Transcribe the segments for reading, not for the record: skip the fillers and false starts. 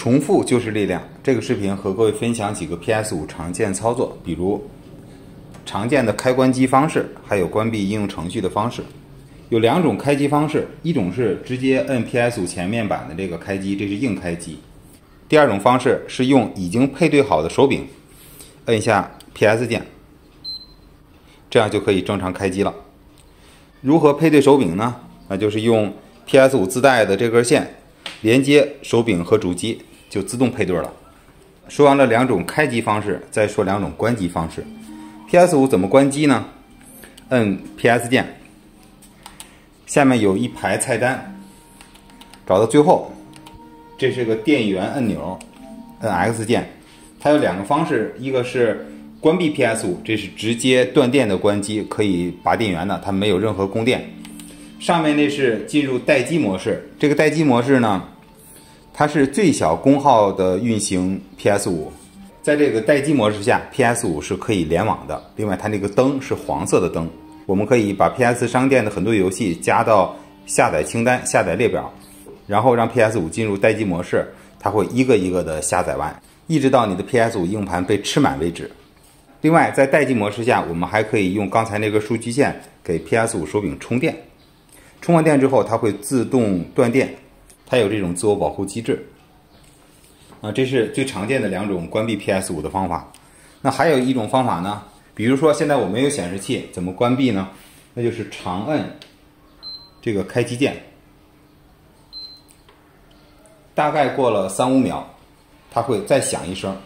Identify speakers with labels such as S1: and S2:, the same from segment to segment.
S1: 重复就是力量。这个视频和各位分享几个 PS5 常见操作，比如常见的开关机方式，还有关闭应用程序的方式。有两种开机方式，一种是直接摁 PS5 前面板的这个开机，这是硬开机。第二种方式是用已经配对好的手柄，摁一下 PS 键，这样就可以正常开机了。如何配对手柄呢？那就是用 PS5 自带的这根线连接手柄和主机，就自动配对了。说完了两种开机方式，再说两种关机方式。PS5 怎么关机呢？摁 PS 键，下面有一排菜单，找到最后，这是个电源按钮，摁 X 键。它有两个方式，一个是关闭 PS5， 这是直接断电的关机，可以拔电源的，它没有任何供电。上面那是进入待机模式，这个待机模式呢，它是最小功耗的运行 PS5。在这个待机模式下 ，PS5 是可以联网的。另外，它那个灯是黄色的灯，我们可以把 PS 商店的很多游戏加到下载清单、下载列表，然后让 PS5 进入待机模式，它会一个一个的下载完，一直到你的 PS5 硬盘被吃满为止。另外，在待机模式下，我们还可以用刚才那根数据线给 PS5 手柄充电。充完电之后，它会自动断电，它有这种自我保护机制。这是最常见的两种关闭 PS5 的方法。那还有一种方法呢，比如说现在我没有显示器，怎么关闭呢？那就是长摁这个开机键，大概过了3-5秒，它会再响一声，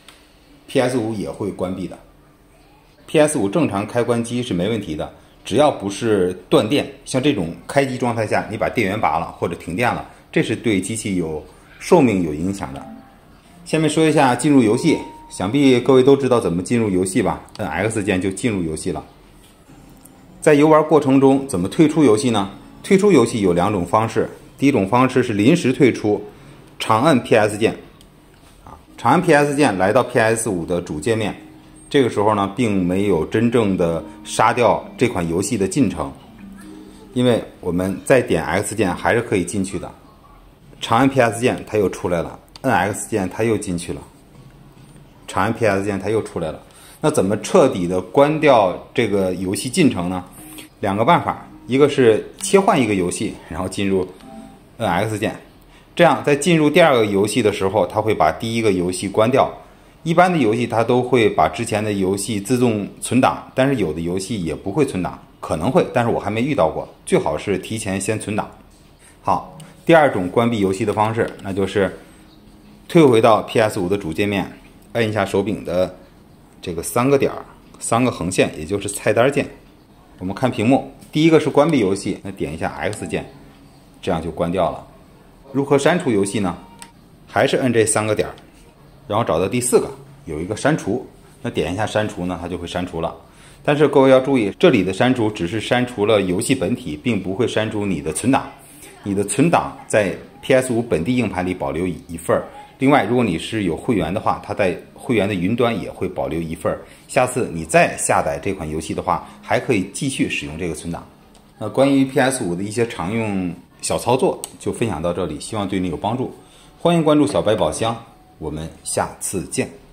S1: PS5 也会关闭的。PS5 正常开关机是没问题的，只要不是断电，像这种开机状态下，你把电源拔了或者停电了，这是对机器有寿命有影响的。下面说一下进入游戏，想必各位都知道怎么进入游戏吧？摁 X 键就进入游戏了。在游玩过程中怎么退出游戏呢？退出游戏有两种方式，第一种方式是临时退出，长摁 PS 键，长按 PS 键来到 PS5 的主界面，这个时候呢，并没有真正的杀掉这款游戏的进程，因为我们再点 X 键还是可以进去的。长按 PS 键它又出来了，摁 X 键它又进去了，长按 PS 键它又出来了。那怎么彻底的关掉这个游戏进程呢？两个办法，一个是切换一个游戏，然后进入摁 X 键，这样在进入第二个游戏的时候，它会把第一个游戏关掉。一般的游戏它都会把之前的游戏自动存档，但是有的游戏也不会存档，可能会，但是我还没遇到过，最好是提前先存档。好，第二种关闭游戏的方式，那就是退回到 PS5 的主界面，按一下手柄的这个3个点，3个横线，也就是菜单键。我们看屏幕，第一个是关闭游戏，那点一下 X 键，这样就关掉了。如何删除游戏呢？还是摁这3个点，然后找到第4个，有一个删除，那点一下删除呢，它就会删除了。但是各位要注意，这里的删除只是删除了游戏本体，并不会删除你的存档。你的存档在 PS5 本地硬盘里保留一份，另外如果你是有会员的话，它在会员的云端也会保留一份，下次你再下载这款游戏的话，还可以继续使用这个存档。那关于 PS5 的一些常用小操作就分享到这里，希望对你有帮助。欢迎关注小白宝箱，我们下次见。